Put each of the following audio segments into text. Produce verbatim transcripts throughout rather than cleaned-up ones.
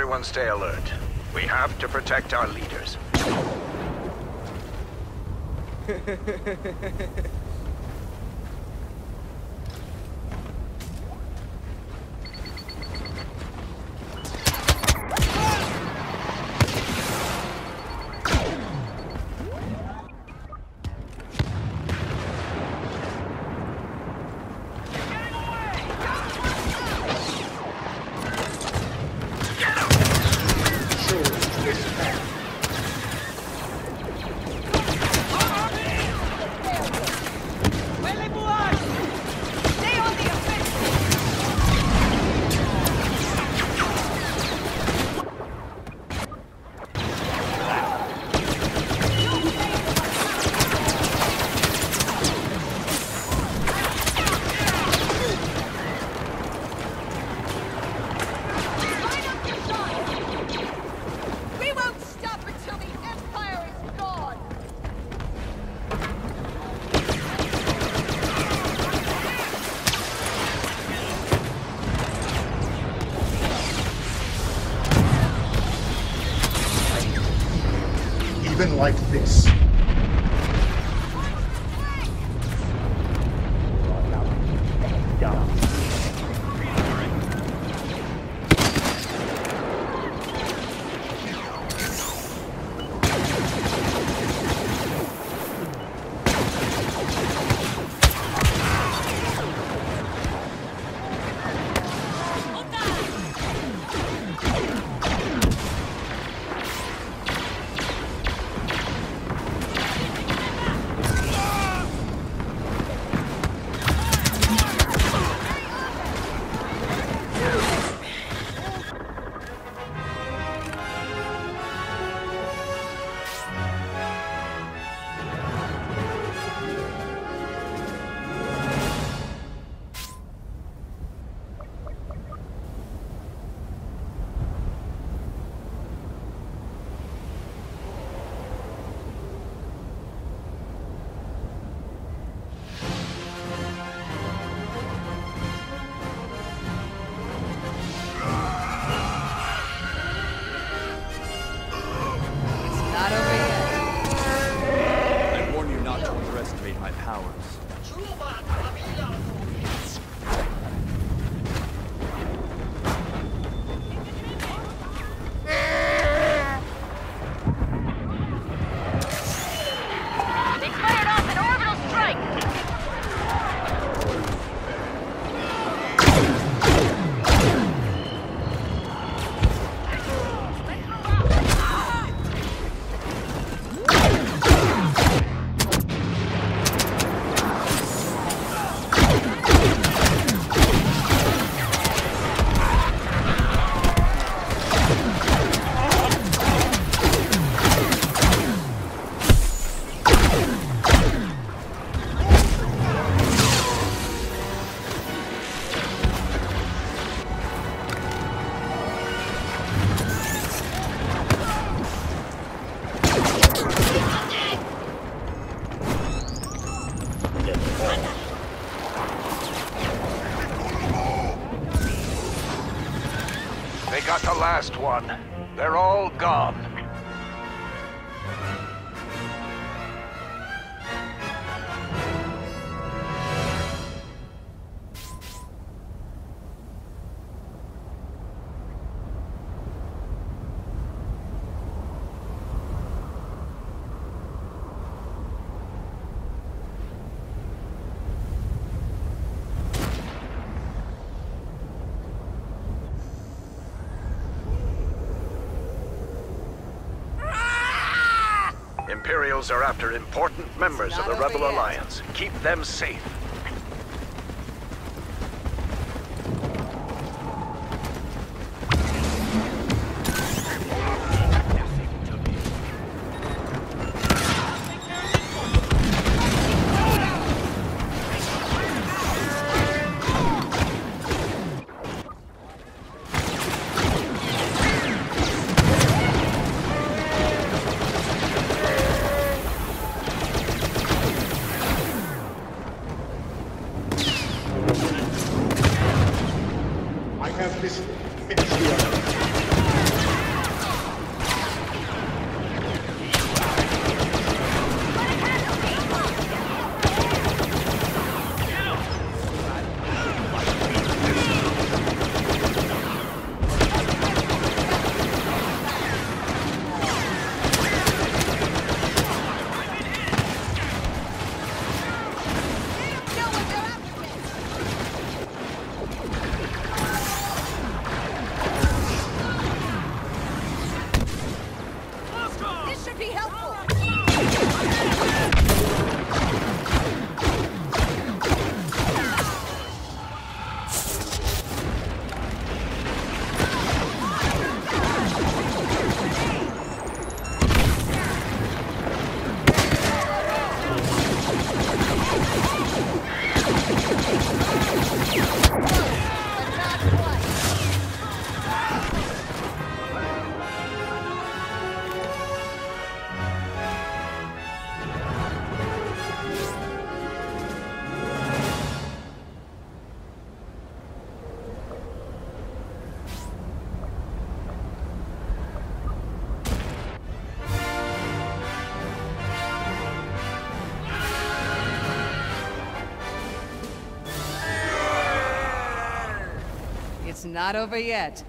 Everyone stay alert. We have to protect our leaders. Even like this. My powers. They got the last one. They're all gone. Imperials are after important members of the Rebel Alliance. Keep them safe. I have this. It's not over yet.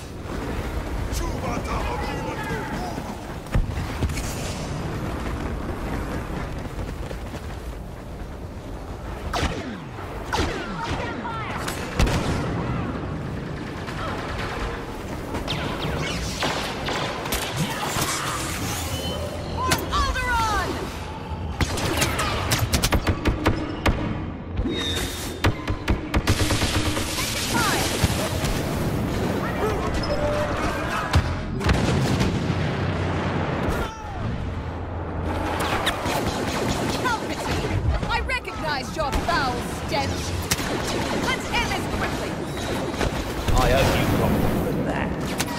Your foul stench. Let's end this quickly. I owe you probably for that.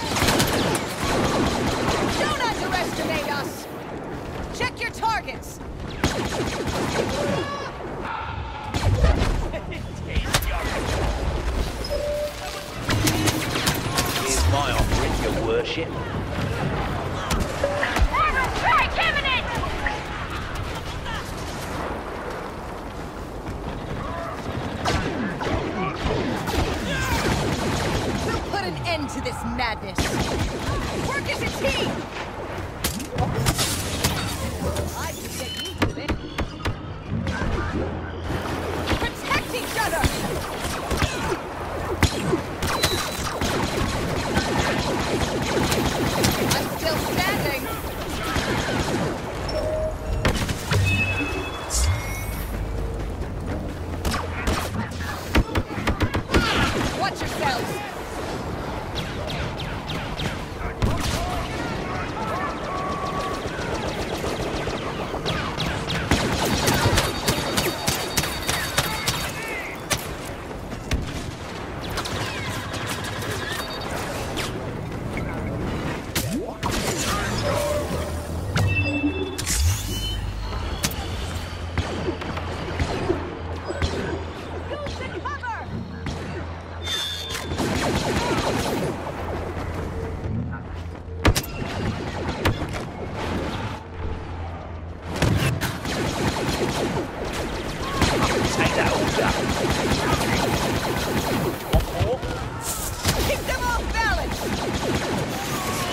Don't underestimate us. Check your targets. Here's my offering, your worship. Strike imminent! Put an end to this madness. Work as a team. I can get used to it. Protect each other. I'm still standing. Watch yourselves. Take that order. One more. Keep them off balance.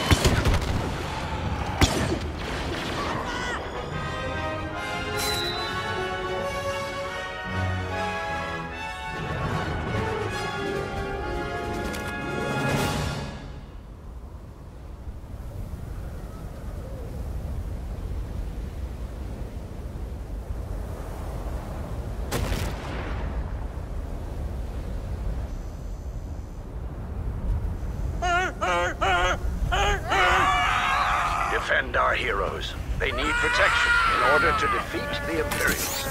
Defend our heroes. They need protection in order to defeat the Imperials.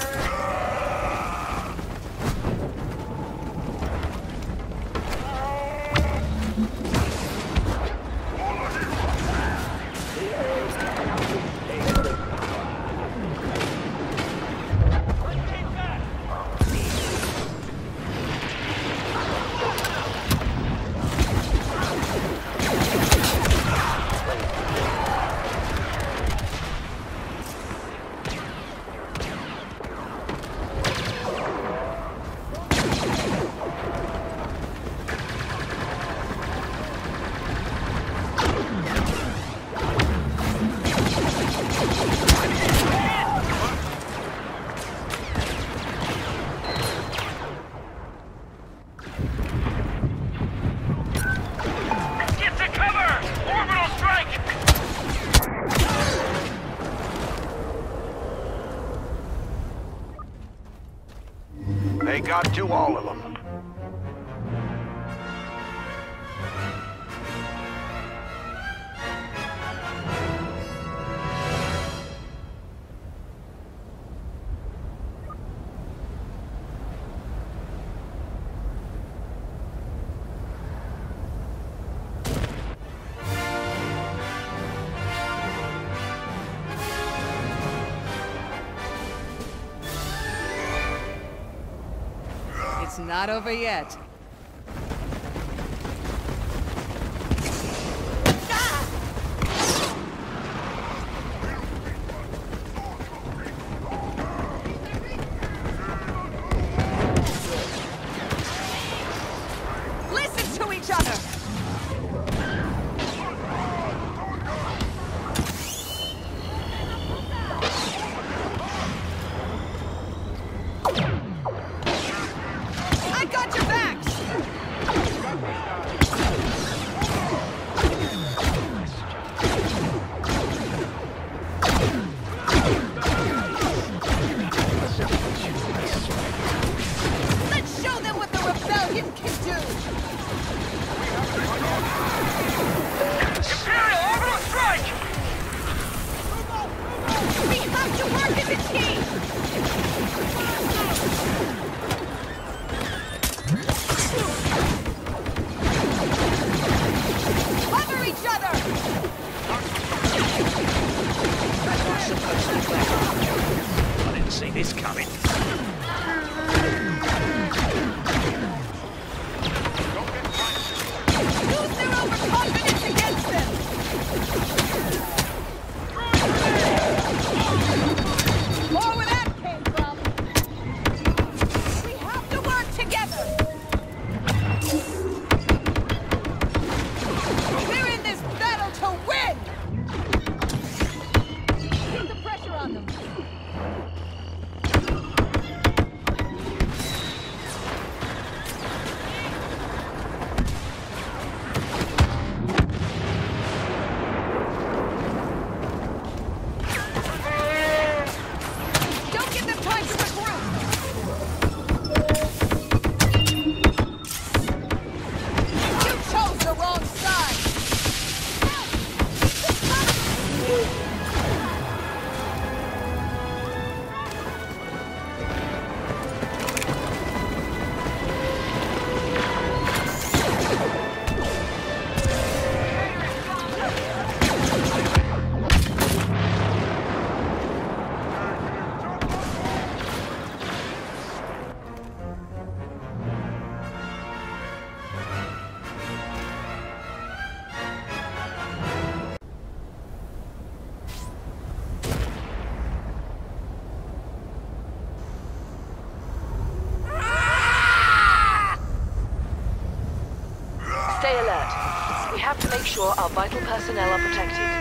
They got to all of them. It's not over yet. Listen to each Radiant can do! Imperial orbital strike! We have to work as a team! Cover each other! I didn't see this coming. Use their overconfidence against them! More where that came from! We have to work together! We're in this battle to win! Keep the pressure on them! Don't give them time to regroup! You chose the wrong side! Stay alert. We have to make sure our vital personnel are protected.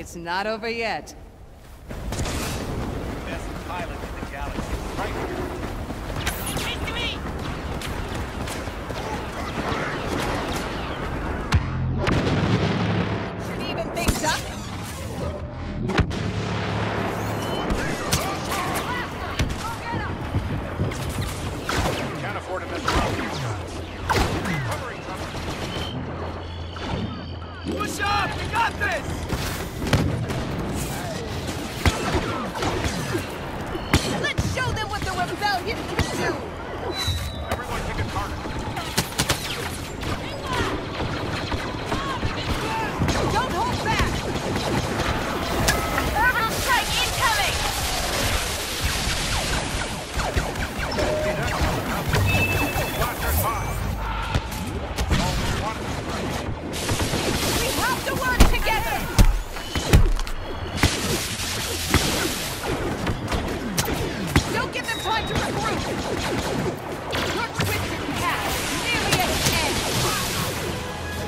It's not over yet. Best pilot in the galaxy. Right here. Speak to me! Should even things up. Can't afford to mess around with these guys. Covering cover. Push up! You got this! Let's show them what the rebellion can do. Everyone pick a target. Don't hold back. Orbital strike incoming! Blasters high. Only one strike. We have to work together. Don't give them time to regroup. Your twisted path is nearly at its end.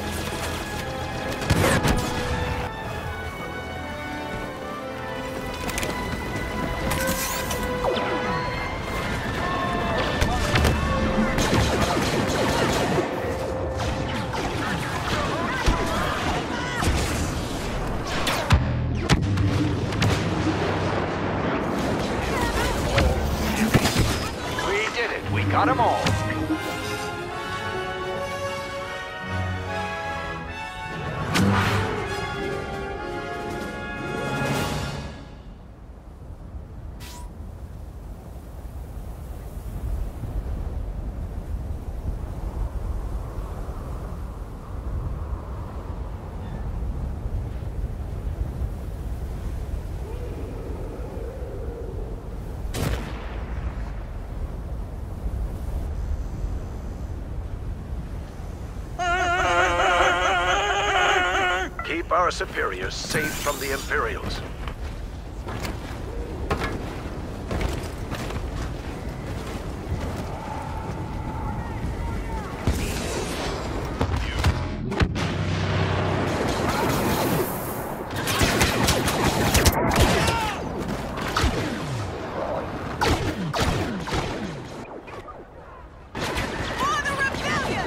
We did it. We got them all. Keep our superiors safe from the Imperials. For the rebellion!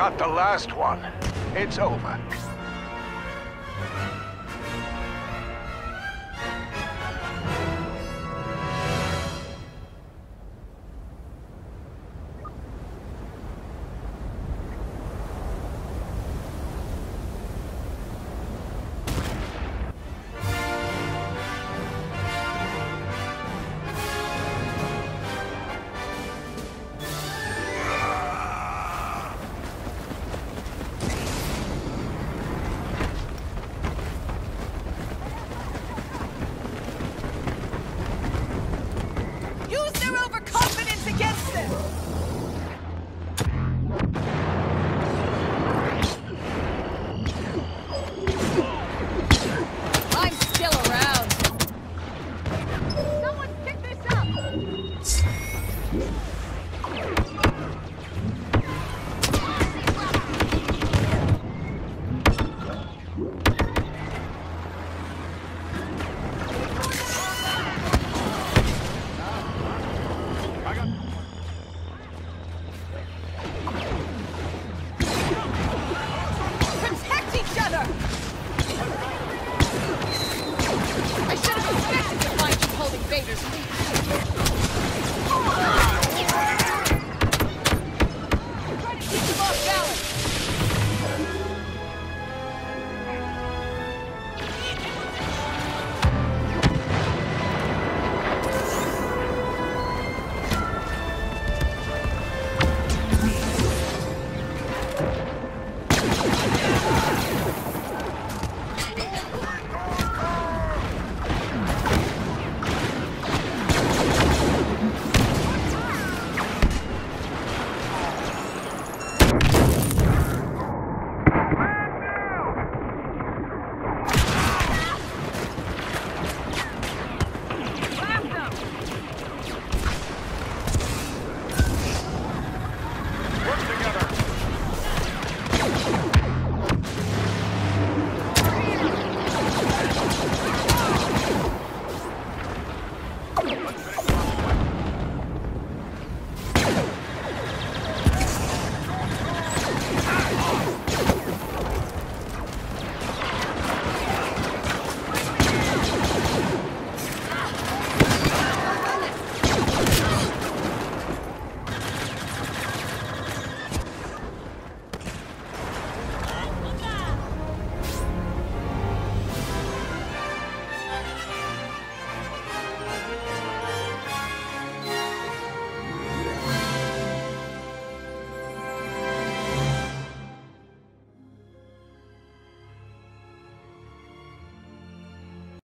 got the last one. It's over. Use their overconfidence against them! I'm still around. Someone pick this up!